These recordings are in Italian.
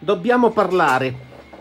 dobbiamo parlare.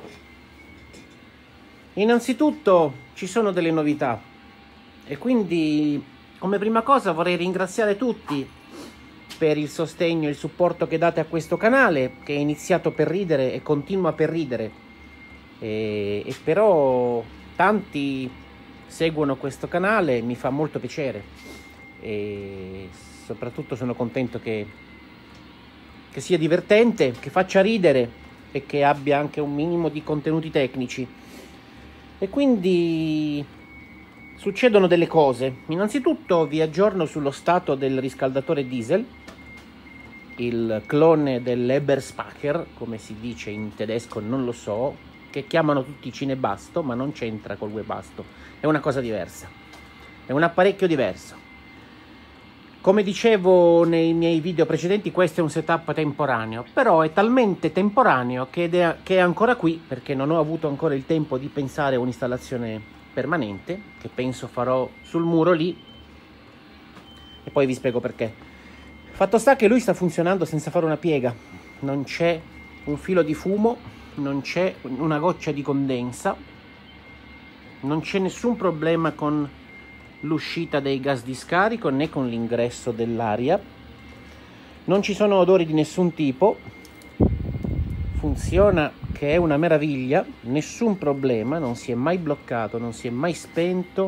Innanzitutto ci sono delle novità e quindi come prima cosa vorrei ringraziare tutti per il sostegno e il supporto che date a questo canale, che è iniziato per ridere e continua per ridere, e però tanti seguono questo canale, mi fa molto piacere e soprattutto sono contento che sia divertente, che faccia ridere e che abbia anche un minimo di contenuti tecnici. E quindi succedono delle cose. Innanzitutto vi aggiorno sullo stato del riscaldatore diesel, il clone dell'Eberspacher, come si dice in tedesco non lo so, che chiamano tutti Cinebasto, ma non c'entra col Webasto, è una cosa diversa, è un apparecchio diverso. Come dicevo nei miei video precedenti, questo è un setup temporaneo, però è talmente temporaneo che è ancora qui, perché non ho avuto ancora il tempo di pensare a un'installazione permanente, che penso farò sul muro lì, e poi vi spiego perché. Fatto sta che lui sta funzionando senza fare una piega, non c'è un filo di fumo, non c'è una goccia di condensa, non c'è nessun problema con l'uscita dei gas di scarico né con l'ingresso dell'aria, non ci sono odori di nessun tipo, funziona che è una meraviglia, nessun problema, non si è mai bloccato, non si è mai spento,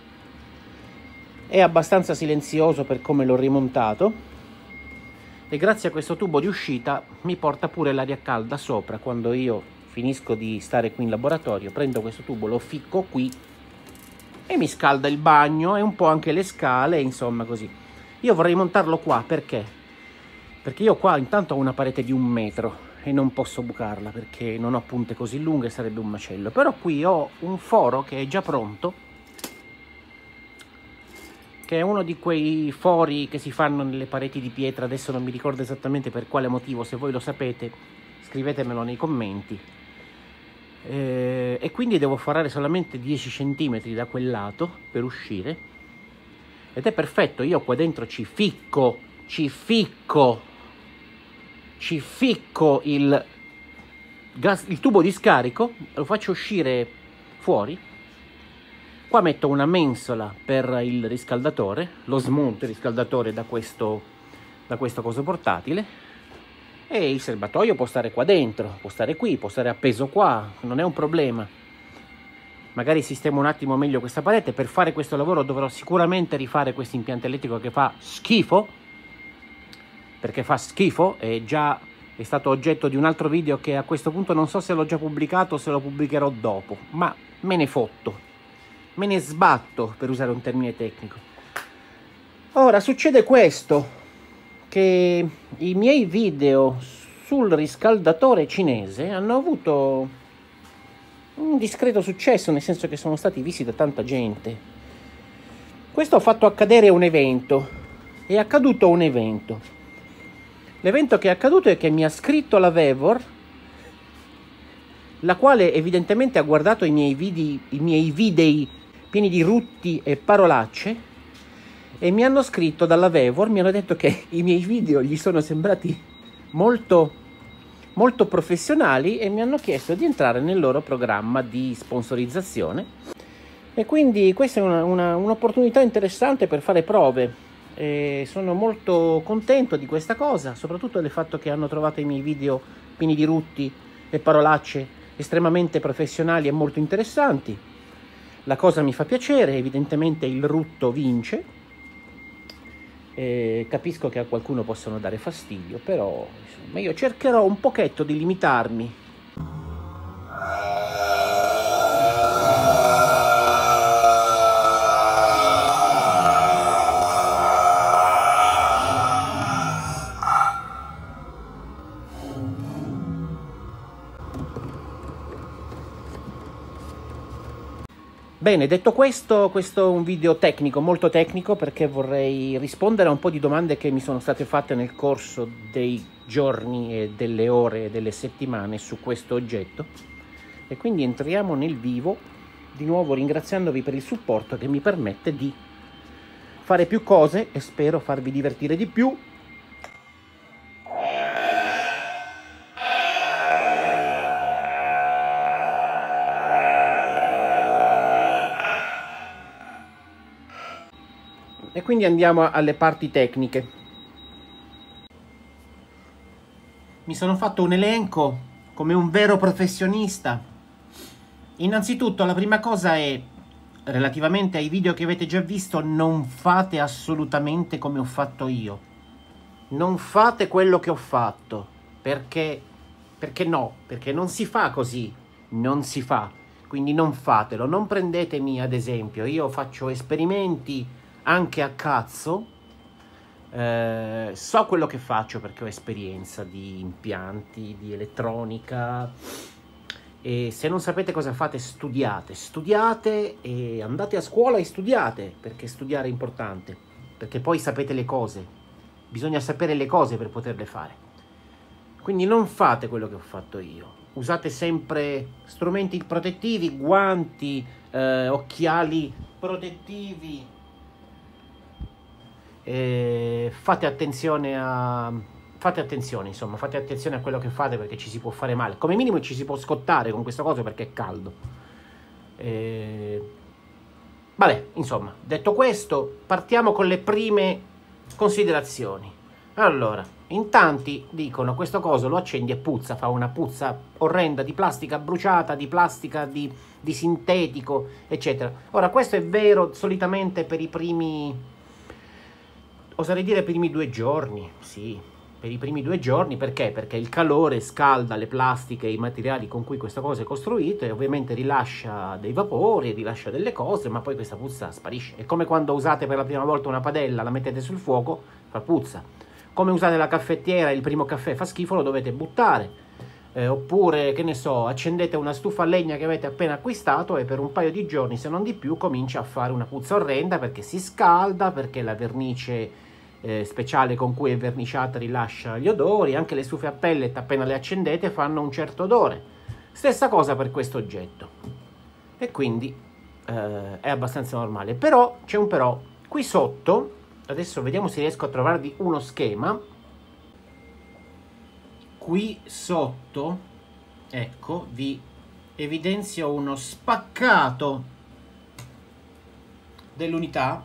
è abbastanza silenzioso per come l'ho rimontato e grazie a questo tubo di uscita mi porta pure l'aria calda sopra. Quando io finisco di stare qui in laboratorio prendo questo tubo, lo ficco qui e mi scalda il bagno e un po' anche le scale, insomma così. Io vorrei montarlo qua, perché? Perché io qua intanto ho una parete di 1 metro e non posso bucarla perché non ho punte così lunghe, sarebbe un macello. Però qui ho un foro che è già pronto, che è uno di quei fori che si fanno nelle pareti di pietra, adesso non mi ricordo esattamente per quale motivo, se voi lo sapete scrivetemelo nei commenti. E quindi devo forare solamente 10 cm da quel lato per uscire ed è perfetto. Io qua dentro ci ficco il tubo di scarico, lo faccio uscire fuori. Qua metto una mensola per il riscaldatore, lo smonto il riscaldatore da questo coso portatile, e il serbatoio può stare qua dentro, può stare qui, può stare appeso qua, non è un problema. Magari sistemo un attimo meglio questa parete. Per fare questo lavoro dovrò sicuramente rifare questo impianto elettrico che fa schifo, perché fa schifo, è stato oggetto di un altro video che a questo punto non so se l'ho già pubblicato o se lo pubblicherò dopo, ma me ne fotto, me ne sbatto, per usare un termine tecnico. Ora succede questo, che i miei video sul riscaldatore cinese hanno avuto un discreto successo, nel senso che sono stati visti da tanta gente. Questo ha fatto accadere un evento, è accaduto un evento. L'evento che è accaduto è che mi ha scritto la Vevor, la quale evidentemente ha guardato i miei video pieni di rutti e parolacce, e mi hanno scritto dalla Vevor, mi hanno detto che i miei video gli sono sembrati molto professionali e mi hanno chiesto di entrare nel loro programma di sponsorizzazione, e quindi questa è un'opportunità interessante per fare prove, e sono molto contento di questa cosa, soprattutto del fatto che hanno trovato i miei video pieni di rutti e parolacce estremamente professionali e molto interessanti. La cosa mi fa piacere, evidentemente il rutto vince. Capisco che a qualcuno possono dare fastidio, però insomma, io cercherò un pochetto di limitarmi. Bene, detto questo è un video tecnico, molto tecnico, perché vorrei rispondere a un po' di domande che mi sono state fatte nel corso dei giorni e delle ore e delle settimane su questo oggetto, e quindi entriamo nel vivo, di nuovo ringraziandovi per il supporto che mi permette di fare più cose e spero farvi divertire di più. quindi andiamo alle parti tecniche. Mi sono fatto un elenco come un vero professionista. Innanzitutto la prima cosa è, relativamente ai video che avete già visto, non fate assolutamente come ho fatto io. Non fate quello che ho fatto, perché no, perché non si fa così, non si fa. Quindi non fatelo, non prendetemi ad esempio, io faccio esperimenti anche a cazzo, so quello che faccio perché ho esperienza di impianti, di elettronica, e se non sapete cosa fate studiate e andate a scuola e studiate, perché studiare è importante, perché poi sapete le cose, bisogna sapere le cose per poterle fare. Quindi non fate quello che ho fatto io. Usate sempre strumenti protettivi, guanti, occhiali protettivi. Fate attenzione, insomma, fate attenzione a quello che fate perché ci si può fare male. Come minimo ci si può scottare con questa cosa perché è caldo. Vabbè, insomma, detto questo, partiamo con le prime considerazioni. Allora, in tanti dicono questo coso lo accendi e puzza, fa una puzza orrenda di plastica bruciata, di plastica di sintetico, eccetera. Ora, questo è vero solitamente per i primi, oserei dire per i primi 2 giorni, sì, per i primi 2 giorni, perché? Perché il calore scalda le plastiche e i materiali con cui questa cosa è costruita e ovviamente rilascia dei vapori, rilascia delle cose, ma poi questa puzza sparisce. È come quando usate per la prima volta una padella, la mettete sul fuoco, fa puzza. Come usate la caffettiera, il primo caffè fa schifo, lo dovete buttare. Oppure, che ne so, accendete una stufa a legna che avete appena acquistato e per un paio di giorni, se non di più, comincia a fare una puzza orrenda perché si scalda, perché la vernice speciale con cui è verniciata rilascia gli odori. Anche le stufe a pellet, appena le accendete, fanno un certo odore. Stessa cosa per questo oggetto. E quindi è abbastanza normale. Però, c'è un però. Qui sotto, adesso vediamo se riesco a trovarvi uno schema. Qui sotto, ecco, vi evidenzio uno spaccato dell'unità.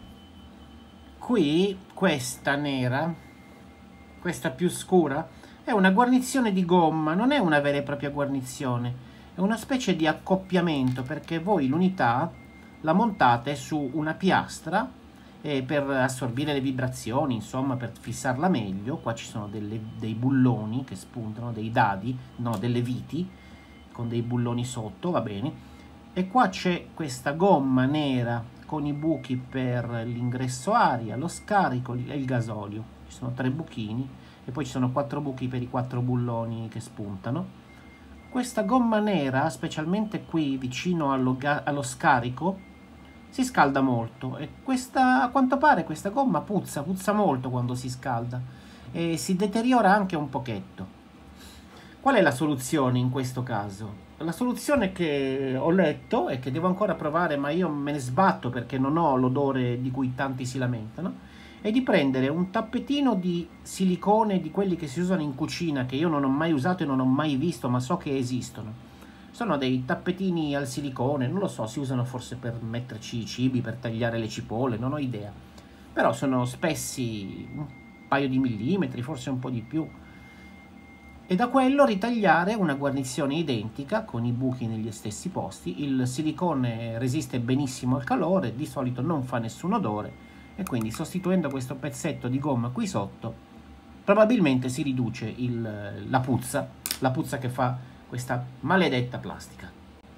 Qui, questa nera, questa più scura, è una guarnizione di gomma, non è una vera e propria guarnizione, è una specie di accoppiamento, perché voi l'unità la montate su una piastra per assorbire le vibrazioni, insomma, per fissarla meglio. Qua ci sono dei bulloni che spuntano, dei dadi, no, delle viti, con dei bulloni sotto, va bene. E qua c'è questa gomma nera con i buchi per l'ingresso aria, lo scarico e il gasolio. Ci sono 3 buchini e poi ci sono 4 buchi per i 4 bulloni che spuntano. Questa gomma nera, specialmente qui vicino allo scarico, si scalda molto e a quanto pare questa gomma puzza molto quando si scalda e si deteriora anche un pochetto. Qual è la soluzione in questo caso? La soluzione che ho letto e che devo ancora provare, ma io me ne sbatto perché non ho l'odore di cui tanti si lamentano, è di prendere un tappetino di silicone, di quelli che si usano in cucina, che io non ho mai usato e non ho mai visto, ma so che esistono. Sono dei tappetini al silicone, non lo so, si usano forse per metterci i cibi, per tagliare le cipolle, non ho idea. Però sono spessi un paio di millimetri, forse un po' di più. E da quello ritagliare una guarnizione identica, con i buchi negli stessi posti. Il silicone resiste benissimo al calore, di solito non fa nessun odore, e quindi sostituendo questo pezzetto di gomma qui sotto, probabilmente si riduce la puzza che fa questa maledetta plastica.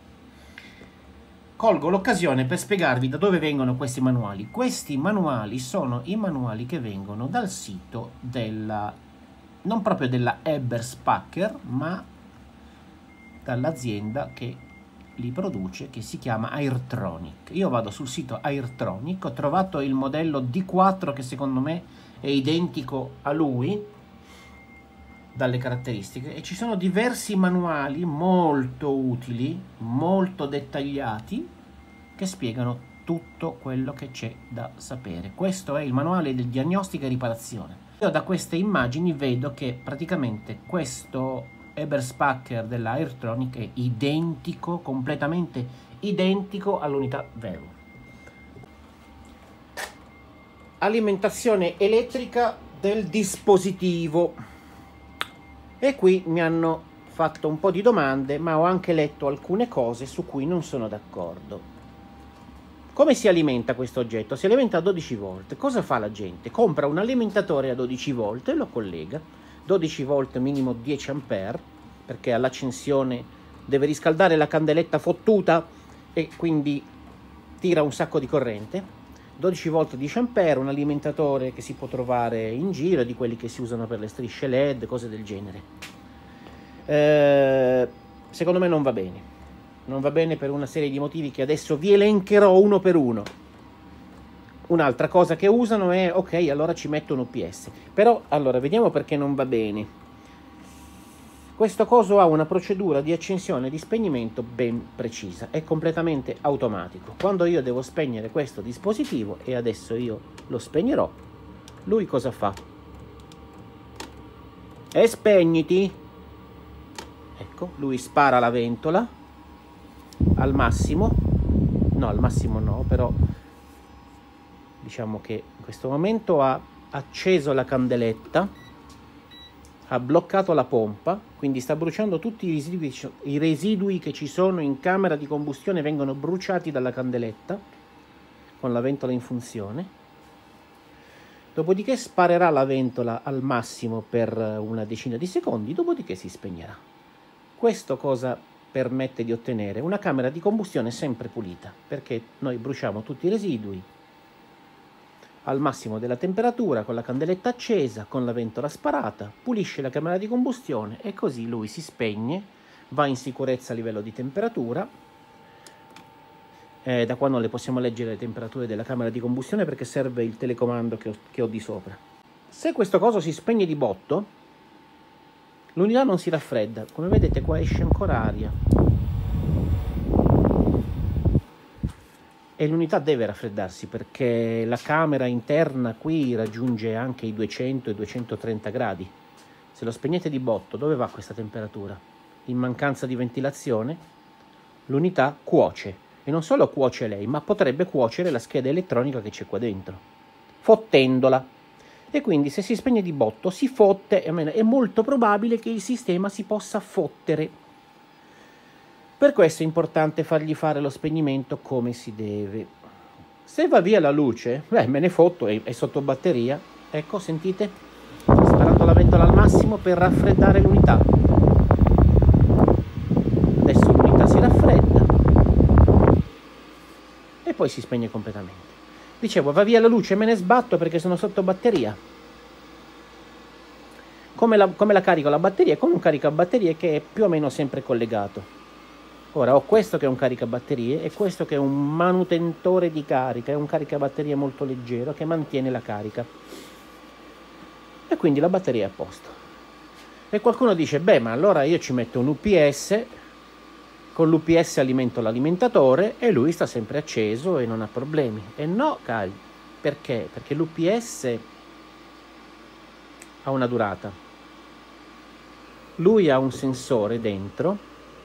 Colgo l'occasione per spiegarvi da dove vengono questi manuali. Questi manuali sono i manuali che vengono dal sito non proprio della Eberspacher, ma dall'azienda che li produce, che si chiama Airtronic. Io vado sul sito Airtronic, ho trovato il modello D4 che secondo me è identico a lui dalle caratteristiche, e ci sono diversi manuali molto utili, molto dettagliati, che spiegano tutto quello che c'è da sapere. Questo è il manuale di diagnostica e riparazione. Io da queste immagini vedo che praticamente questo Eberspacher della Airtronic è identico, completamente identico all'unità Vevo. alimentazione elettrica del dispositivo. E qui mi hanno fatto un po' di domande, ma ho anche letto alcune cose su cui non sono d'accordo. Come si alimenta questo oggetto? Si alimenta a 12 volt. Cosa fa la gente? Compra un alimentatore a 12 volt e lo collega. 12 volt minimo 10 ampere, perché all'accensione deve riscaldare la candeletta fottuta e quindi tira un sacco di corrente. 12 volt 10 ampere, un alimentatore che si può trovare in giro, di quelli che si usano per le strisce LED, cose del genere. Secondo me non va bene. Non va bene per una serie di motivi che adesso vi elencherò uno per uno. Un'altra cosa che usano è, ok, allora ci metto un UPS. Però, allora, vediamo perché non va bene. Questo coso ha una procedura di accensione e di spegnimento ben precisa, è completamente automatico. Quando io devo spegnere questo dispositivo, e adesso io lo spegnerò, lui cosa fa? E spegniti! Ecco, lui spara la ventola al massimo, no, al massimo no, però diciamo che in questo momento ha acceso la candeletta, ha bloccato la pompa, quindi sta bruciando tutti i residui che ci sono in camera di combustione, vengono bruciati dalla candeletta con la ventola in funzione. Dopodiché sparerà la ventola al massimo per una decina di secondi, dopodiché si spegnerà. Questo cosa permette di ottenere? Una camera di combustione sempre pulita, perché noi bruciamo tutti i residui al massimo della temperatura, con la candeletta accesa, con la ventola sparata, pulisce la camera di combustione e così lui si spegne, va in sicurezza a livello di temperatura. Da qua non le possiamo leggere le temperature della camera di combustione perché serve il telecomando che ho di sopra. Se questo coso si spegne di botto, l'unità non si raffredda. Come vedete qua esce ancora aria. E l'unità deve raffreddarsi perché la camera interna qui raggiunge anche i 200 e 230 gradi. Se lo spegnete di botto, dove va questa temperatura? In mancanza di ventilazione, l'unità cuoce. E non solo cuoce lei, ma potrebbe cuocere la scheda elettronica che c'è qua dentro, fottendola. E quindi se si spegne di botto, si fotte, è molto probabile che il sistema si possa fottere. Per questo è importante fargli fare lo spegnimento come si deve. Se va via la luce, me ne fotto, è sotto batteria. Ecco, sentite? Sparando la ventola al massimo per raffreddare l'unità. Adesso l'unità si raffredda e poi si spegne completamente. Dicevo, va via la luce, me ne sbatto perché sono sotto batteria. Come la carico la batteria? Con un caricabatterie che è più o meno sempre collegato. Ora ho questo che è un caricabatterie e questo che è un manutentore di carica, è un caricabatterie molto leggero che mantiene la carica. E quindi la batteria è a posto. E qualcuno dice, beh, ma allora io ci metto un UPS, con l'UPS alimento l'alimentatore e lui sta sempre acceso e non ha problemi. E no, cari, perché? Perché l'UPS ha una durata. Lui ha un sensore dentro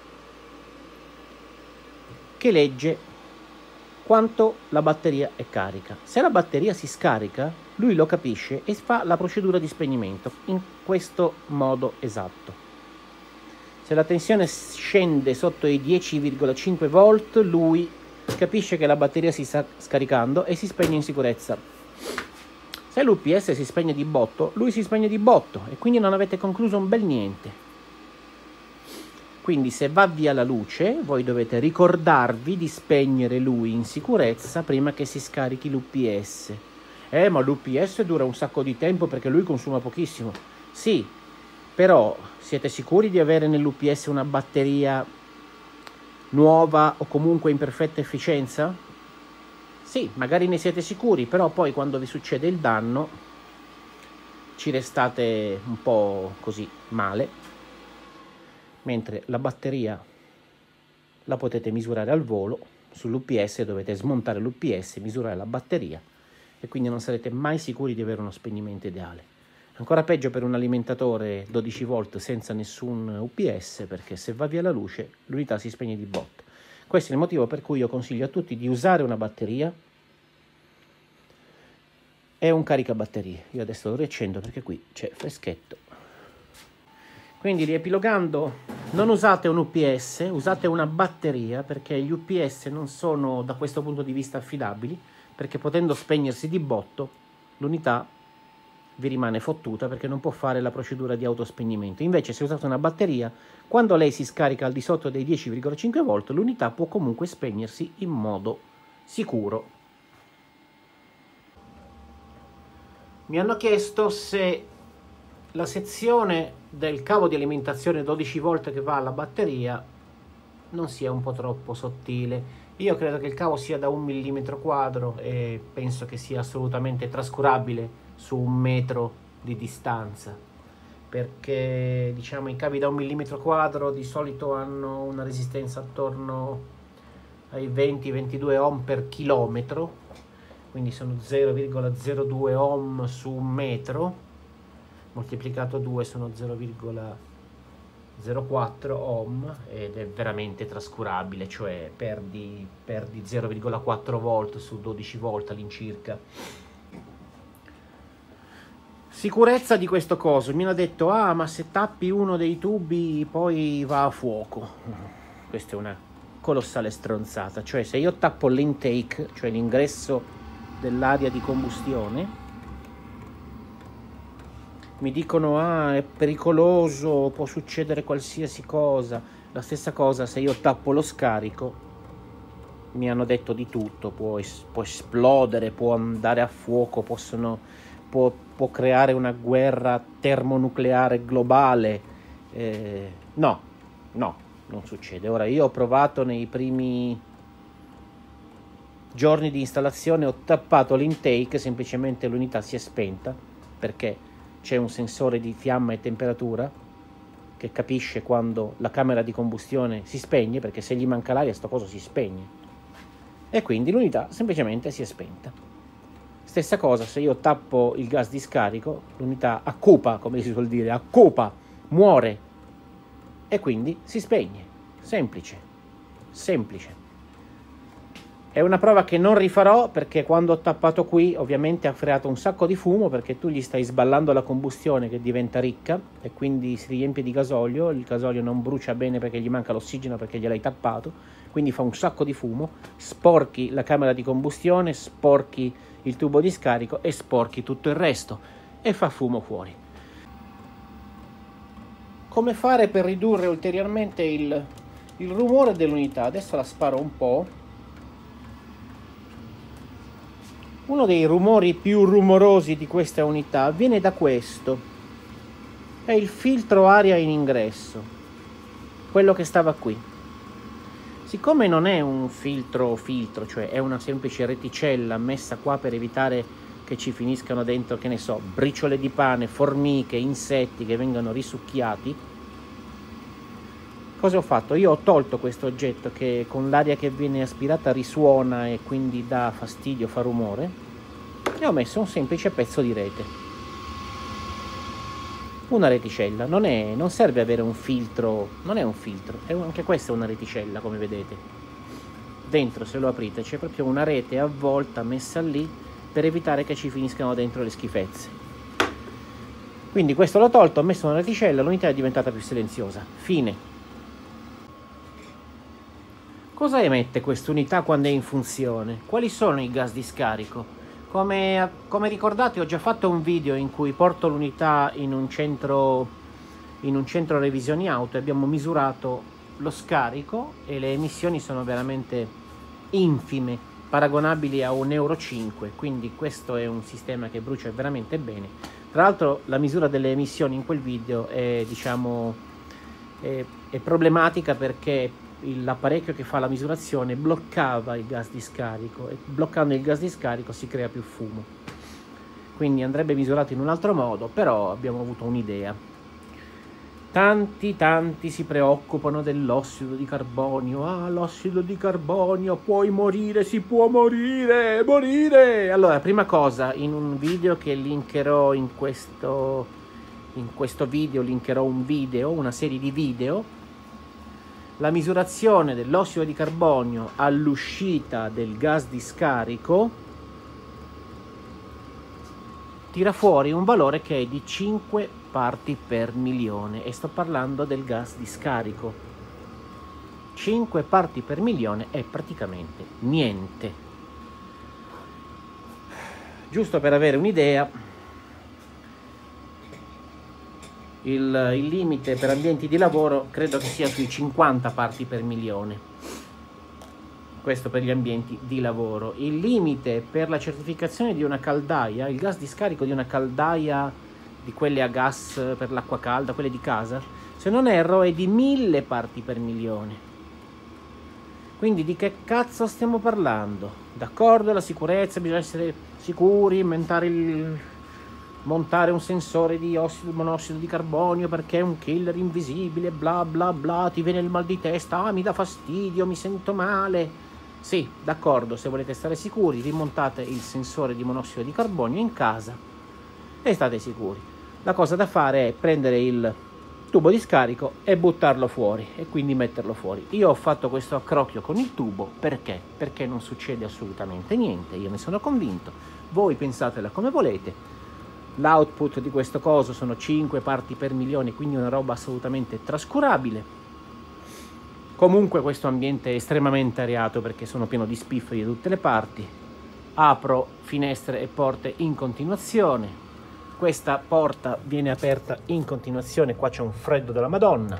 che legge quanto la batteria è carica. Se la batteria si scarica, lui lo capisce e fa la procedura di spegnimento in questo modo esatto. Se la tensione scende sotto i 10,5 volt, lui capisce che la batteria si sta scaricando e si spegne in sicurezza. Se l'UPS si spegne di botto, lui si spegne di botto e quindi non avete concluso un bel niente. Quindi se va via la luce, voi dovete ricordarvi di spegnere lui in sicurezza prima che si scarichi l'UPS. Ma l'UPS dura un sacco di tempo perché lui consuma pochissimo. Sì, però siete sicuri di avere nell'UPS una batteria nuova o comunque in perfetta efficienza? Sì, magari ne siete sicuri, però poi quando vi succede il danno ci restate un po' così male. Mentre la batteria la potete misurare al volo, sull'UPS dovete smontare l'UPS, misurare la batteria e quindi non sarete mai sicuri di avere uno spegnimento ideale. Ancora peggio per un alimentatore 12 volt senza nessun UPS, perché se va via la luce l'unità si spegne di botto. Questo è il motivo per cui io consiglio a tutti di usare una batteria è un caricabatterie. Io adesso lo riaccendo perché qui c'è freschetto. Quindi riepilogando, non usate un UPS, usate una batteria, perché gli UPS non sono da questo punto di vista affidabili, perché potendo spegnersi di botto l'unità vi rimane fottuta perché non può fare la procedura di autospegnimento. Invece se usate una batteria, quando lei si scarica al di sotto dei 10,5 volt l'unità può comunque spegnersi in modo sicuro. Mi hanno chiesto se la sezione del cavo di alimentazione 12 volt che va alla batteria non sia un po' troppo sottile. Io credo che il cavo sia da 1 millimetro quadro e penso che sia assolutamente trascurabile su 1 metro di distanza, perché diciamo i cavi da 1 millimetro quadro di solito hanno una resistenza attorno ai 20-22 ohm per chilometro, quindi sono 0,02 ohm su 1 metro, moltiplicato 2 sono 0,04 ohm ed è veramente trascurabile, cioè perdi 0,4 volt su 12 volt all'incirca. Sicurezza di questo coso, mi hanno detto ma se tappi uno dei tubi poi va a fuoco. Questa è una colossale stronzata, cioè se io tappo l'intake, cioè l'ingresso dell'aria di combustione, mi dicono è pericoloso, può succedere qualsiasi cosa. La stessa cosa se io tappo lo scarico, mi hanno detto di tutto, può esplodere, può andare a fuoco, può creare una guerra termonucleare globale. No, non succede. Ora io ho provato nei primi giorni di installazione, ho tappato l'intake, semplicemente l'unità si è spenta perché c'è un sensore di fiamma e temperatura che capisce quando la camera di combustione si spegne, perché se gli manca l'aria sto coso si spegne, e quindi l'unità semplicemente si è spenta. Stessa cosa se io tappo il gas di scarico, l'unità accupa, come si suol dire, accupa, muore e quindi si spegne. Semplice. È una prova che non rifarò perché quando ho tappato qui ovviamente ha creato un sacco di fumo, perché tu gli stai sballando la combustione che diventa ricca e quindi si riempie di gasolio, il gasolio non brucia bene perché gli manca l'ossigeno perché gliel'hai tappato, quindi fa un sacco di fumo, sporchi la camera di combustione, sporchi il tubo di scarico e sporchi tutto il resto e fa fumo fuori. Come fare per ridurre ulteriormente il rumore dell'unità? Adesso la sparo un po'. Uno dei rumori più rumorosi di questa unità viene da questo. È il filtro aria in ingresso, quello che stava qui. Siccome non è un filtro, cioè è una semplice reticella messa qua per evitare che ci finiscano dentro, che ne so, briciole di pane, formiche, insetti che vengano risucchiati, cosa ho fatto? Io ho tolto questo oggetto che con l'aria che viene aspirata risuona e quindi dà fastidio, fa rumore, e ho messo un semplice pezzo di rete, una reticella. Non serve avere un filtro, non è un filtro, anche questa è una reticella, come vedete. Dentro, se lo aprite, c'è proprio una rete avvolta messa lì per evitare che ci finiscano dentro le schifezze. Quindi questo l'ho tolto, ho messo una reticella, l'unità è diventata più silenziosa. Fine. Cosa emette quest'unità quando è in funzione? Quali sono i gas di scarico? Come ricordate, ho già fatto un video in cui porto l'unità in un centro revisioni auto e abbiamo misurato lo scarico e le emissioni sono veramente infime, paragonabili a un Euro 5, quindi questo è un sistema che brucia veramente bene. Tra l'altro la misura delle emissioni in quel video è, diciamo, è problematica perché l'apparecchio che fa la misurazione bloccava il gas di scarico e bloccando il gas di scarico si crea più fumo, quindi andrebbe misurato in un altro modo, però abbiamo avuto un'idea. Tanti si preoccupano dell'ossido di carbonio. L'ossido di carbonio, puoi morire, si può morire. Allora, prima cosa, in un video che linkerò in questo video, linkerò una serie di video. La misurazione dell'ossido di carbonio all'uscita del gas di scarico tira fuori un valore che è di 5 parti per milione, e sto parlando del gas di scarico. 5 parti per milione è praticamente niente. Giusto per avere un'idea, il limite per ambienti di lavoro credo che sia sui 50 parti per milione. Questo per gli ambienti di lavoro. Il limite per la certificazione di una caldaia, il gas di scarico di una caldaia di quelle a gas per l'acqua calda, quelle di casa, se non erro è di 1000 parti per milione. Quindi di che cazzo stiamo parlando? D'accordo, la sicurezza, bisogna essere sicuri, montare un sensore di monossido di carbonio perché è un killer invisibile, bla bla bla, ti viene il mal di testa, mi dà fastidio, mi sento male. Sì, d'accordo, se volete stare sicuri, rimontate il sensore di monossido di carbonio in casa e state sicuri. La cosa da fare è prendere il tubo di scarico e buttarlo fuori, e quindi metterlo fuori. Io ho fatto questo accrocchio con il tubo, perché? Perché non succede assolutamente niente, io ne sono convinto. Voi pensatela come volete. L'output di questo coso sono 5 parti per milione, quindi una roba assolutamente trascurabile. Comunque questo ambiente è estremamente areato perché sono pieno di spifferi da tutte le parti. Apro finestre e porte in continuazione. Questa porta viene aperta in continuazione, qua c'è un freddo della Madonna.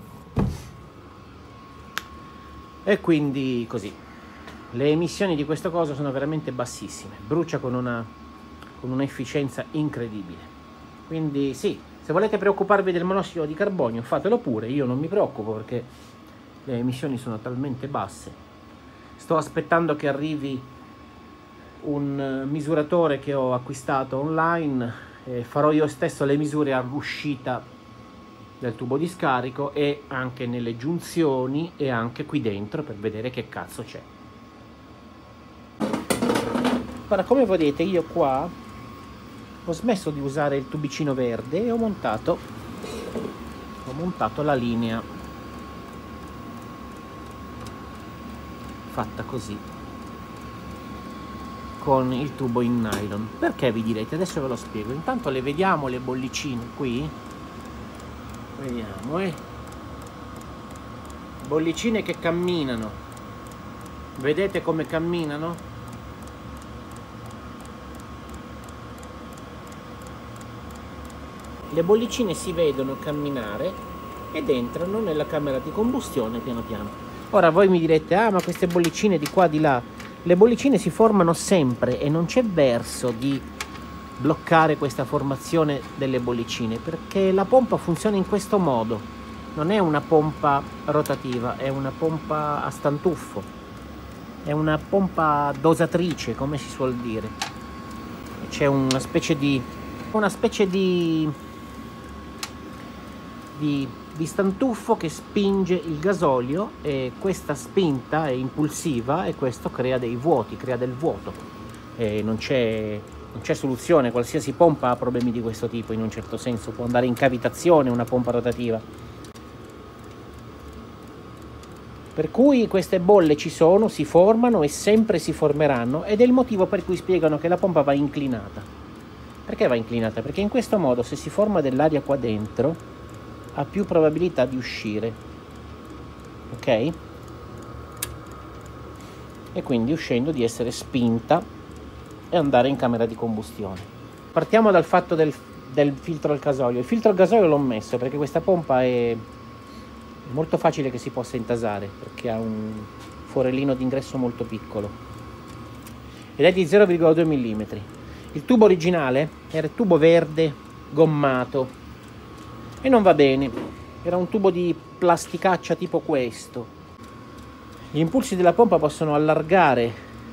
E quindi così. Le emissioni di questo coso sono veramente bassissime, brucia con una efficienza incredibile. Quindi sì, se volete preoccuparvi del monossido di carbonio fatelo pure, io non mi preoccupo perché le emissioni sono talmente basse. Sto aspettando che arrivi un misuratore che ho acquistato online, farò io stesso le misure all'uscita del tubo di scarico e anche nelle giunzioni e anche qui dentro per vedere che cazzo c'è. Ora, come vedete, io qua ho smesso di usare il tubicino verde e ho montato la linea fatta così con il tubo in nylon. Perché, vi direte? Adesso ve lo spiego. Intanto le vediamo le bollicine qui, vediamo, bollicine che camminano, vedete come camminano? Le bollicine si vedono camminare ed entrano nella camera di combustione piano piano. Ora voi mi direte, ah, ma queste bollicine di qua di là, le bollicine si formano sempre e non c'è verso di bloccare questa formazione delle bollicine, perché la pompa funziona in questo modo, non è una pompa rotativa, è una pompa a stantuffo, è una pompa dosatrice, come si suol dire. C'è una specie di stantuffo che spinge il gasolio, e questa spinta è impulsiva e questo crea dei vuoti, crea del vuoto, e non c'è soluzione. Qualsiasi pompa ha problemi di questo tipo, in un certo senso può andare in cavitazione una pompa rotativa, per cui queste bolle ci sono, si formano e sempre si formeranno, ed è il motivo per cui spiegano che la pompa va inclinata. Perché va inclinata? Perché in questo modo, se si forma dell'aria qua dentro, ha più probabilità di uscire, ok? E quindi uscendo di essere spinta e andare in camera di combustione. Partiamo dal fatto del filtro al gasolio. Il filtro al gasolio l'ho messo perché questa pompa è molto facile che si possa intasare, perché ha un forellino d'ingresso molto piccolo ed è di 0,2 mm. Il tubo originale era il tubo verde gommato e non va bene, era un tubo di plasticaccia tipo questo. Gli impulsi della pompa possono allargare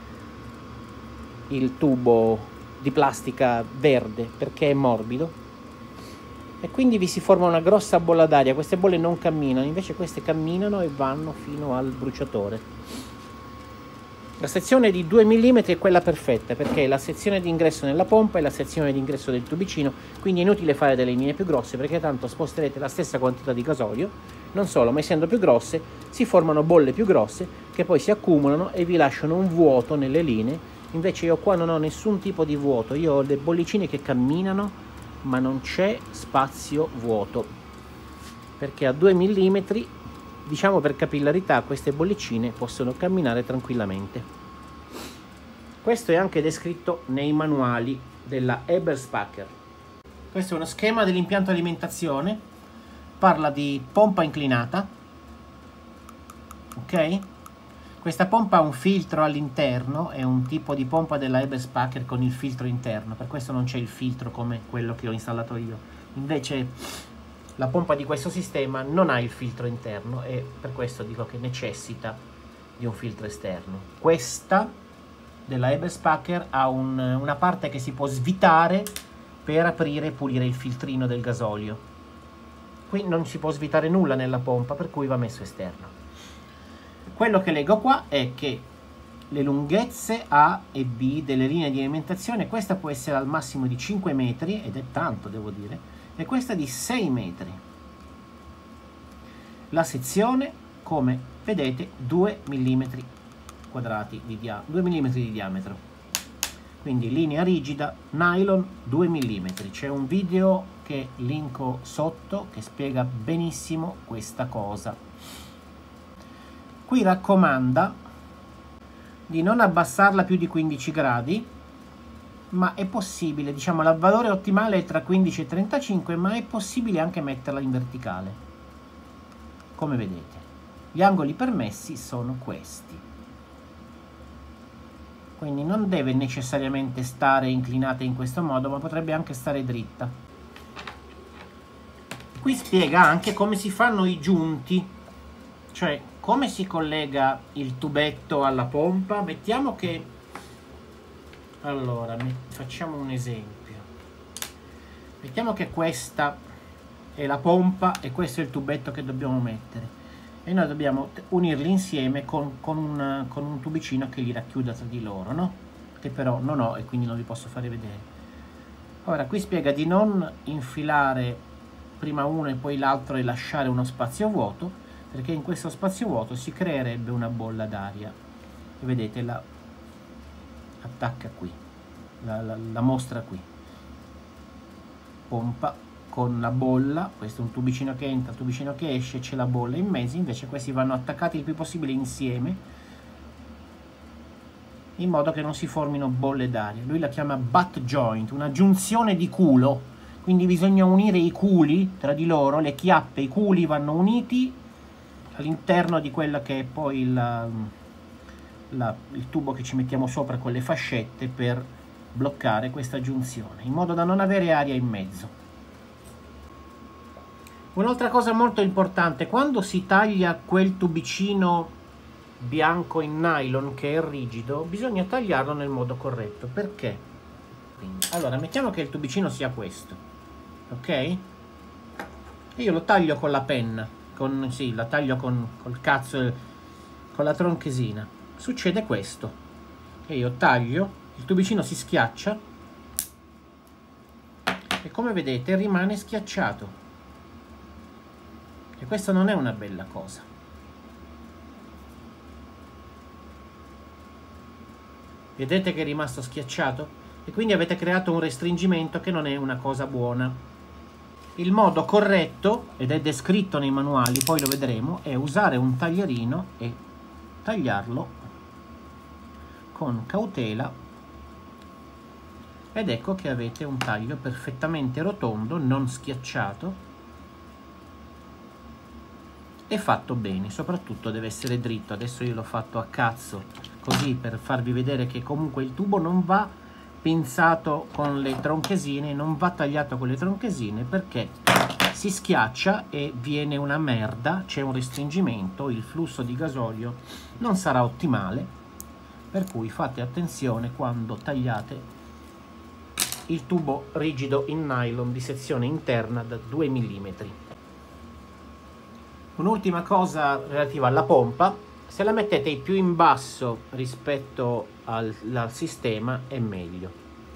il tubo di plastica verde perché è morbido, e quindi vi si forma una grossa bolla d'aria. Queste bolle non camminano, invece queste camminano e vanno fino al bruciatore. La sezione di 2 mm è quella perfetta, perché è la sezione di ingresso nella pompa e la sezione di ingresso del tubicino, quindi è inutile fare delle linee più grosse perché tanto sposterete la stessa quantità di gasolio. Non solo, ma essendo più grosse si formano bolle più grosse che poi si accumulano e vi lasciano un vuoto nelle linee Invece io qua non ho nessun tipo di vuoto, io ho le bollicine che camminano, ma non c'è spazio vuoto, perché a 2 mm, diciamo per capillarità, queste bollicine possono camminare tranquillamente. Questo è anche descritto nei manuali della Eberspacher. Questo è uno schema dell'impianto alimentazione, parla di pompa inclinata, ok? Questa pompa ha un filtro all'interno, è un tipo di pompa della Eberspacher con il filtro interno, per questo non c'è il filtro come quello che ho installato io. Invece la pompa di questo sistema non ha il filtro interno e per questo dico che necessita di un filtro esterno. Questa della Eberspacher ha una parte che si può svitare per aprire e pulire il filtrino del gasolio. Qui non si può svitare nulla nella pompa, per cui va messo esterno. Quello che leggo qua è che le lunghezze A e B delle linee di alimentazione, questa può essere al massimo di 5 metri, ed è tanto devo dire, e questa di 6 metri. La sezione, come vedete, 2 mm quadrati di 2 mm di diametro. Quindi linea rigida, nylon 2 mm. C'è un video che linko sotto che spiega benissimo questa cosa. Qui raccomanda di non abbassarla più di 15 gradi, ma è possibile, diciamo, il valore ottimale è tra 15 e 35, ma è possibile anche metterla in verticale. Come vedete, gli angoli permessi sono questi. Quindi non deve necessariamente stare inclinata in questo modo, ma potrebbe anche stare dritta. Qui spiega anche come si fanno i giunti, cioè come si collega il tubetto alla pompa. Mettiamo che, allora, facciamo un esempio. Mettiamo che questa è la pompa e questo è il tubetto che dobbiamo mettere. E noi dobbiamo unirli insieme con un tubicino che li racchiuda tra di loro, no? Che però non ho e quindi non vi posso fare vedere. Ora, qui spiega di non infilare prima uno e poi l'altro e lasciare uno spazio vuoto, perché in questo spazio vuoto si creerebbe una bolla d'aria. E vedete, la attacca qui, la mostra qui. Pompa con la bolla, questo è un tubicino che entra, tubicino che esce, c'è la bolla in mezzo, invece questi vanno attaccati il più possibile insieme, in modo che non si formino bolle d'aria. Lui la chiama butt joint, una giunzione di culo, quindi bisogna unire i culi tra di loro, le chiappe, i culi vanno uniti all'interno di quella che è poi il tubo che ci mettiamo sopra con le fascette per bloccare questa giunzione, in modo da non avere aria in mezzo. Un'altra cosa molto importante, quando si taglia quel tubicino bianco in nylon che è rigido, bisogna tagliarlo nel modo corretto. Perché? Allora, mettiamo che il tubicino sia questo, ok? E io lo taglio con la penna, la taglio col cazzo, con la tronchesina. Succede questo, che io taglio, il tubicino si schiaccia e come vedete rimane schiacciato. E questa non è una bella cosa. Vedete che è rimasto schiacciato? E quindi avete creato un restringimento che non è una cosa buona. Il modo corretto, ed è descritto nei manuali, poi lo vedremo, è usare un taglierino e tagliarlo con cautela. Ed ecco che avete un taglio perfettamente rotondo, non schiacciato, e fatto bene. Soprattutto deve essere dritto. Adesso io l'ho fatto a cazzo, così, per farvi vedere che comunque il tubo non va pinzato con le tronchesine, non va tagliato con le tronchesine, perché si schiaccia e viene una merda, c'è un restringimento, il flusso di gasolio non sarà ottimale, per cui fate attenzione quando tagliate il tubo rigido in nylon di sezione interna da 2 mm. Un'ultima cosa relativa alla pompa: se la mettete più in basso rispetto al sistema è meglio,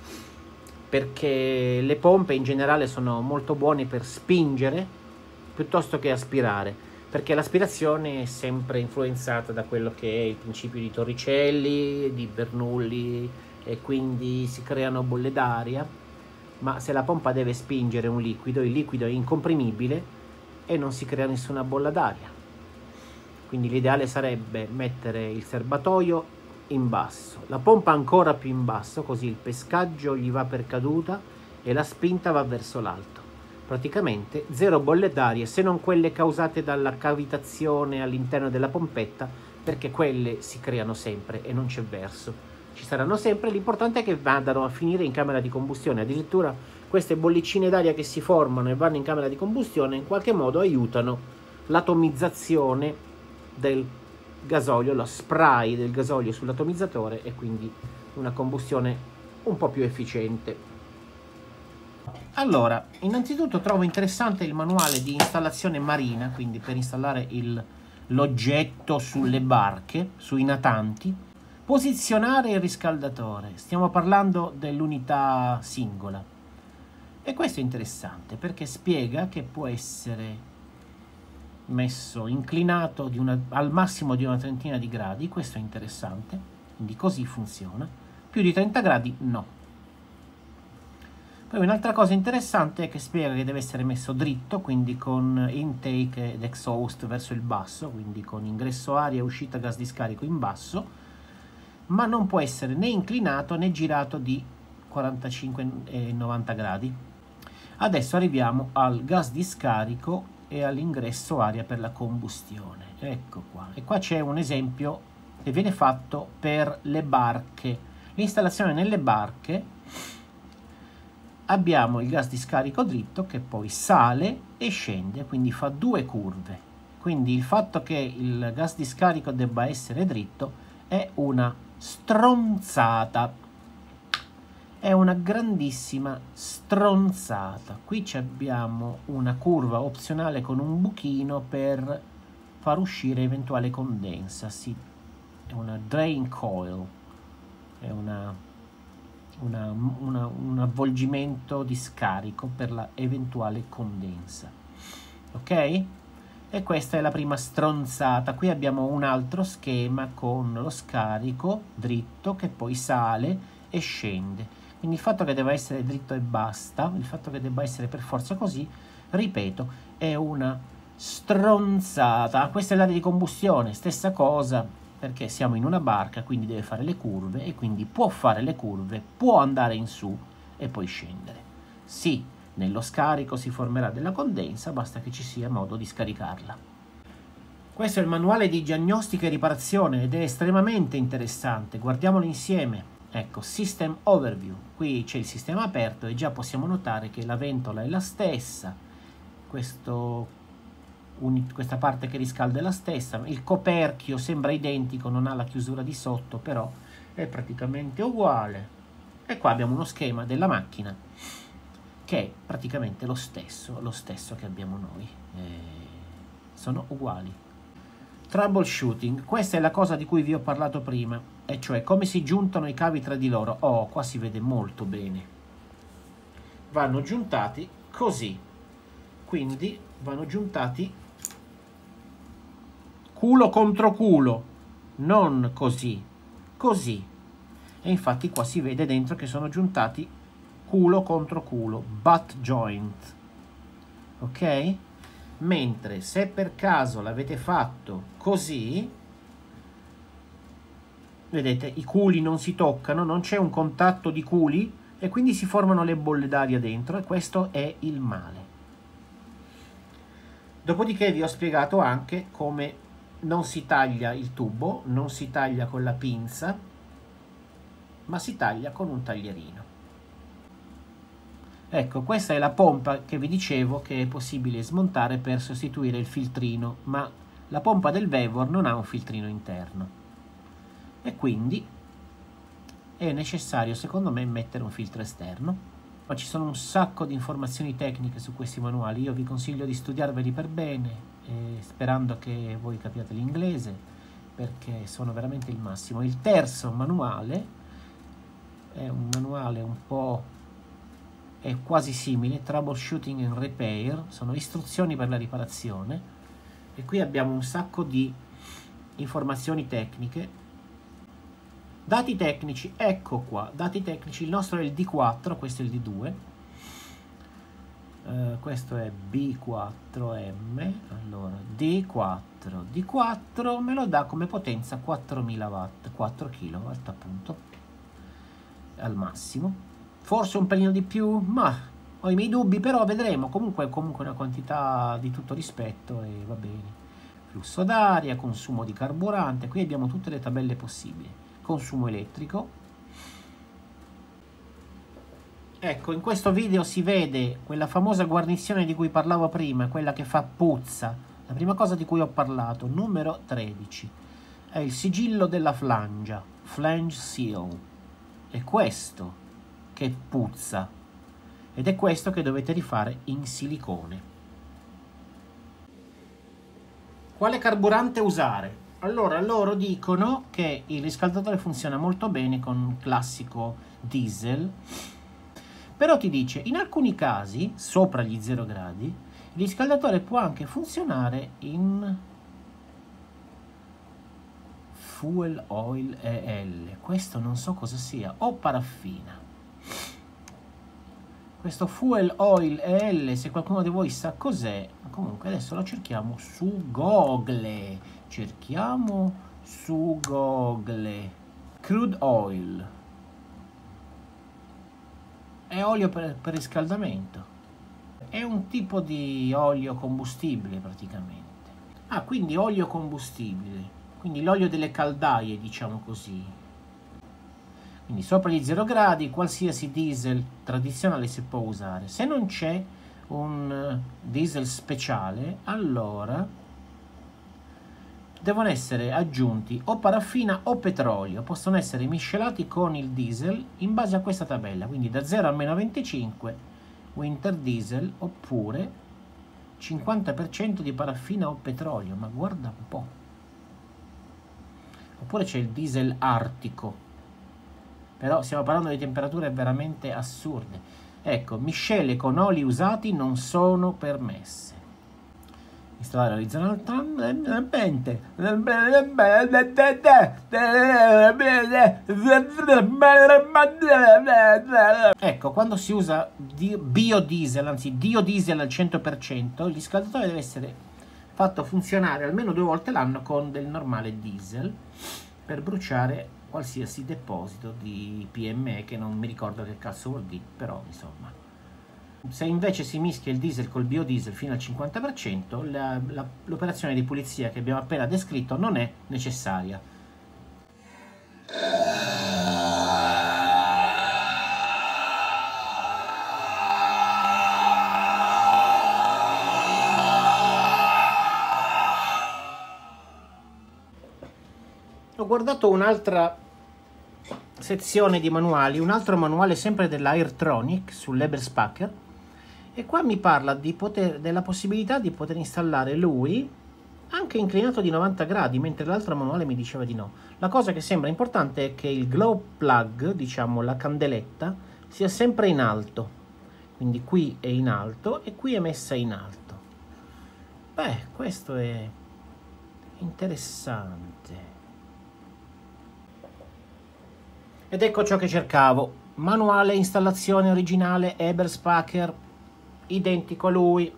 perché le pompe in generale sono molto buone per spingere piuttosto che aspirare, perché l'aspirazione è sempre influenzata da quello che è il principio di Torricelli, di Bernoulli e quindi si creano bolle d'aria, ma se la pompa deve spingere un liquido, il liquido è incomprimibile e non si crea nessuna bolla d'aria. Quindi l'ideale sarebbe mettere il serbatoio in basso, la pompa ancora più in basso, così il pescaggio gli va per caduta e la spinta va verso l'alto. Praticamente zero bolle d'aria, se non quelle causate dalla cavitazione all'interno della pompetta, perché quelle si creano sempre e non c'è verso. Ci saranno sempre, l'importante è che vadano a finire in camera di combustione. Addirittura queste bollicine d'aria che si formano e vanno in camera di combustione in qualche modo aiutano l'atomizzazione del gasolio, lo spray del gasolio sull'atomizzatore, e quindi una combustione un po' più efficiente. Allora, innanzitutto trovo interessante il manuale di installazione marina, quindi per installare l'oggetto sulle barche, sui natanti. Posizionare il riscaldatore, stiamo parlando dell'unità singola. E questo è interessante perché spiega che può essere messo inclinato al massimo di una trentina di gradi, questo è interessante, quindi così funziona. Più di 30 gradi no. Poi un'altra cosa interessante è che spiega che deve essere messo dritto, quindi con intake ed exhaust verso il basso, quindi con ingresso aria e uscita gas di scarico in basso, ma non può essere né inclinato né girato di 45 e 90 gradi. Adesso arriviamo al gas di scarico e all'ingresso aria per la combustione. Ecco qua. E qua c'è un esempio che viene fatto per le barche. L'installazione nelle barche. Abbiamo il gas di scarico dritto che poi sale e scende, quindi fa due curve. Quindi il fatto che il gas di scarico debba essere dritto è una stronzata. È una grandissima stronzata. Qui abbiamo una curva opzionale con un buchino per far uscire eventuale condensa. Sì, è una drain coil, è un avvolgimento di scarico per la eventuale condensa. Ok? E questa è la prima stronzata. Qui abbiamo un altro schema con lo scarico dritto che poi sale e scende. Quindi il fatto che debba essere dritto e basta, il fatto che debba essere per forza così, ripeto, è una stronzata. Questa è l'area di combustione, stessa cosa, perché siamo in una barca, quindi deve fare le curve e quindi può fare le curve, può andare in su e poi scendere. Sì, nello scarico si formerà della condensa, basta che ci sia modo di scaricarla. Questo è il manuale di diagnostica e riparazione ed è estremamente interessante, guardiamolo insieme. Ecco, System Overview, qui c'è il sistema aperto e già possiamo notare che la ventola è la stessa, questa parte che riscalda è la stessa, il coperchio sembra identico, non ha la chiusura di sotto, però è praticamente uguale. E qua abbiamo uno schema della macchina che è praticamente lo stesso che abbiamo noi, sono uguali. Troubleshooting, questa è la cosa di cui vi ho parlato prima, e cioè come si giuntano i cavi tra di loro. Oh, qua si vede molto bene, vanno giuntati così, quindi vanno giuntati culo contro culo, non così, così. E infatti qua si vede dentro che sono giuntati culo contro culo, butt joint, ok? Mentre se per caso l'avete fatto così, vedete, i culi non si toccano, non c'è un contatto di culi e quindi si formano le bolle d'aria dentro, e questo è il male. Dopodiché vi ho spiegato anche come non si taglia il tubo, non si taglia con la pinza, ma si taglia con un taglierino. Ecco, questa è la pompa che vi dicevo che è possibile smontare per sostituire il filtrino, ma la pompa del Vevor non ha un filtrino interno e quindi è necessario, secondo me, mettere un filtro esterno. Ma ci sono un sacco di informazioni tecniche su questi manuali, io vi consiglio di studiarveli per bene, sperando che voi capiate l'inglese, perché sono veramente il massimo. Il terzo manuale è un manuale un po', è quasi simile, Troubleshooting and Repair, sono istruzioni per la riparazione, e qui abbiamo un sacco di informazioni tecniche Dati tecnici, ecco qua, dati tecnici, il nostro è il D4, questo è il D2, questo è B4M, allora D4 me lo dà come potenza 4000 watt, 4 kW appunto, al massimo, forse un pelino di più, ma ho i miei dubbi, però vedremo, comunque una quantità di tutto rispetto e va bene. Flusso d'aria, consumo di carburante, qui abbiamo tutte le tabelle possibili. Consumo elettrico. Ecco, in questo video si vede quella famosa guarnizione di cui parlavo prima, quella che fa puzza, la prima cosa di cui ho parlato, numero 13, è il sigillo della flangia, flange seal, è questo che puzza ed è questo che dovete rifare in silicone. Quale carburante usare? Allora, loro dicono che il riscaldatore funziona molto bene con un classico diesel, però ti dice, in alcuni casi, sopra gli 0 gradi, il riscaldatore può anche funzionare in fuel oil EL, questo non so cosa sia, o paraffina. Questo fuel oil EL, se qualcuno di voi sa cos'è, comunque adesso lo cerchiamo su Google. Cerchiamo su Google. Crude oil. È olio per riscaldamento. È un tipo di olio combustibile praticamente. Ah, quindi olio combustibile. Quindi l'olio delle caldaie, diciamo così. Quindi sopra gli 0 gradi qualsiasi diesel tradizionale si può usare. Se non c'è un diesel speciale, allora devono essere aggiunti o paraffina o petrolio. Possono essere miscelati con il diesel in base a questa tabella. Quindi da 0 a meno 25 winter diesel oppure 50% di paraffina o petrolio. Ma guarda un po'. Oppure c'è il diesel artico. Però stiamo parlando di temperature veramente assurde. Ecco, miscele con oli usati non sono permesse. Installare orizzonalmente. Ecco, quando si usa biodiesel, anzi biodiesel al 100%, il riscaldatore deve essere fatto funzionare almeno 2 volte l'anno con del normale diesel per bruciare qualsiasi deposito di PME, che non mi ricordo che cazzo vuol dire, però insomma. Se invece si mischia il diesel col biodiesel fino al 50%, l'operazione di pulizia che abbiamo appena descritto non è necessaria. Ho guardato un'altra sezione di manuali, un altro manuale sempre dell'Airtronic sull'Eberspacher, e qua mi parla della possibilità di poter installare lui anche inclinato di 90 gradi, mentre l'altro manuale mi diceva di no. La cosa che sembra importante è che il glow plug, diciamo la candeletta, sia sempre in alto, quindi qui è in alto e qui è messa in alto. Beh, questo è interessante. Ed ecco ciò che cercavo. Manuale installazione originale Eberspacher, identico a lui.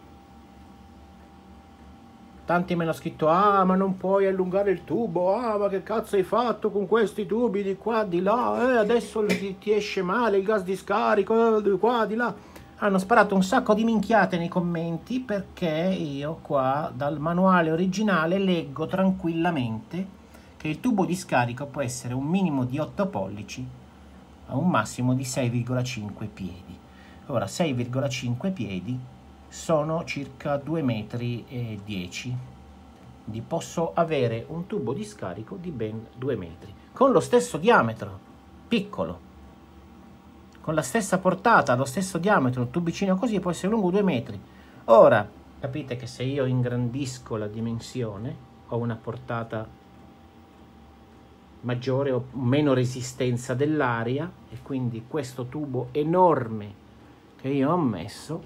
Tanti me l'hanno scritto: ah, ma non puoi allungare il tubo, ah, ma che cazzo hai fatto con questi tubi di qua, di là, adesso ti esce male il gas di scarico, di qua, di là. Hanno sparato un sacco di minchiate nei commenti perché io qua dal manuale originale leggo tranquillamente che il tubo di scarico può essere un minimo di 8 pollici a un massimo di 6,5 piedi. Ora 6,5 piedi sono circa 2,10 metri, quindi posso avere un tubo di scarico di ben 2 metri, con lo stesso diametro, piccolo, con la stessa portata, lo stesso diametro, un tubicino così può essere lungo 2 metri. Ora, capite che se io ingrandisco la dimensione, ho una portata maggiore o meno resistenza dell'aria, e quindi questo tubo enorme che io ho messo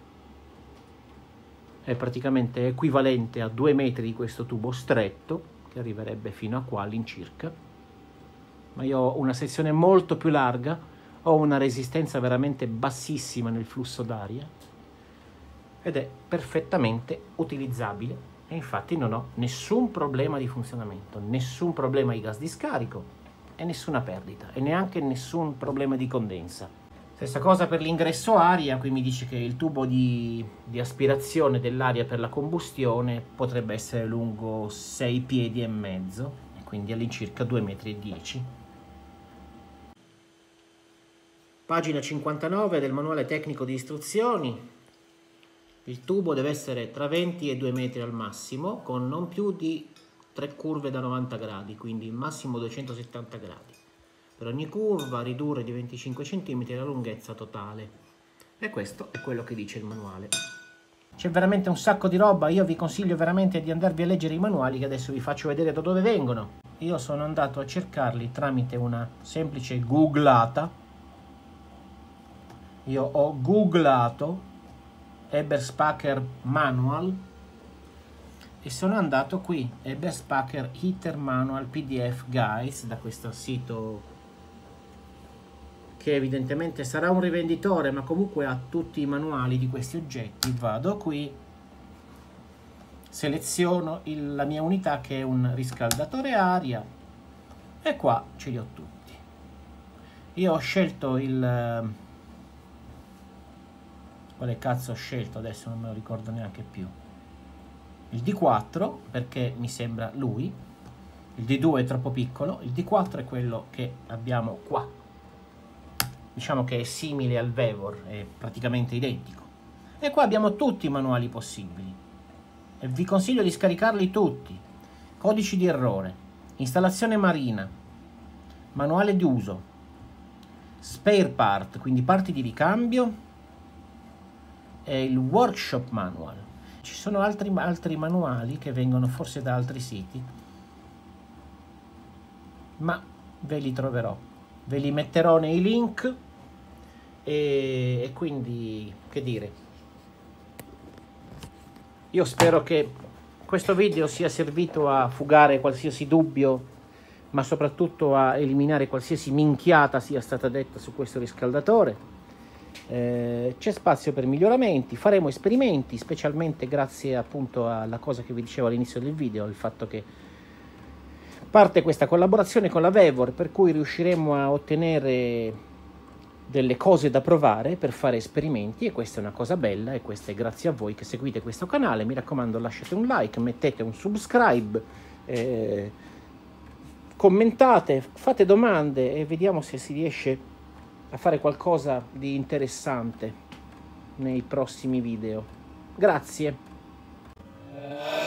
è praticamente equivalente a 2 metri di questo tubo stretto, che arriverebbe fino a qua all'incirca, ma io ho una sezione molto più larga, ho una resistenza veramente bassissima nel flusso d'aria ed è perfettamente utilizzabile e infatti non ho nessun problema di funzionamento, nessun problema di gas di scarico e nessuna perdita e neanche nessun problema di condensa. Stessa cosa per l'ingresso aria, qui mi dice che il tubo di aspirazione dell'aria per la combustione potrebbe essere lungo 6 piedi e mezzo, e quindi all'incirca 2,10 metri. Pagina 59 del manuale tecnico di istruzioni. Il tubo deve essere tra 20 e 2 metri al massimo, con non più di 3 curve da 90 gradi, quindi massimo 270 gradi. Per ogni curva ridurre di 25 cm la lunghezza totale. E questo è quello che dice il manuale. C'è veramente un sacco di roba, io vi consiglio veramente di andarvi a leggere i manuali che adesso vi faccio vedere da dove vengono. Io sono andato a cercarli tramite una semplice googlata. Io ho googlato Eberspacher Manual e sono andato qui, Eberspacher Heater Manual PDF Guides, da questo sito che evidentemente sarà un rivenditore, ma comunque ha tutti i manuali di questi oggetti. Vado qui, seleziono la mia unità che è un riscaldatore aria e qua ce li ho tutti. Io ho scelto il... quale cazzo ho scelto? Adesso non me lo ricordo neanche più. Il D4 perché mi sembra lui, il D2 è troppo piccolo, il D4 è quello che abbiamo qua. Diciamo che è simile al Vevor, è praticamente identico. E qua abbiamo tutti i manuali possibili. E vi consiglio di scaricarli tutti. Codici di errore, installazione marina, manuale d'uso, spare part, quindi parti di ricambio, e il workshop manual. Ci sono altri manuali che vengono forse da altri siti, ma ve li troverò. Ve li metterò nei link e quindi, che dire, io spero che questo video sia servito a fugare qualsiasi dubbio, ma soprattutto a eliminare qualsiasi minchiata sia stata detta su questo riscaldatore. C'è spazio per miglioramenti, faremo esperimenti, specialmente grazie appunto alla cosa che vi dicevo all'inizio del video, il fatto che parte questa collaborazione con la Vevor, per cui riusciremo a ottenere delle cose da provare per fare esperimenti, e questa è una cosa bella, e questa è grazie a voi che seguite questo canale. Mi raccomando, lasciate un like, mettete un subscribe, commentate, fate domande e vediamo se si riesce a fare qualcosa di interessante nei prossimi video. Grazie.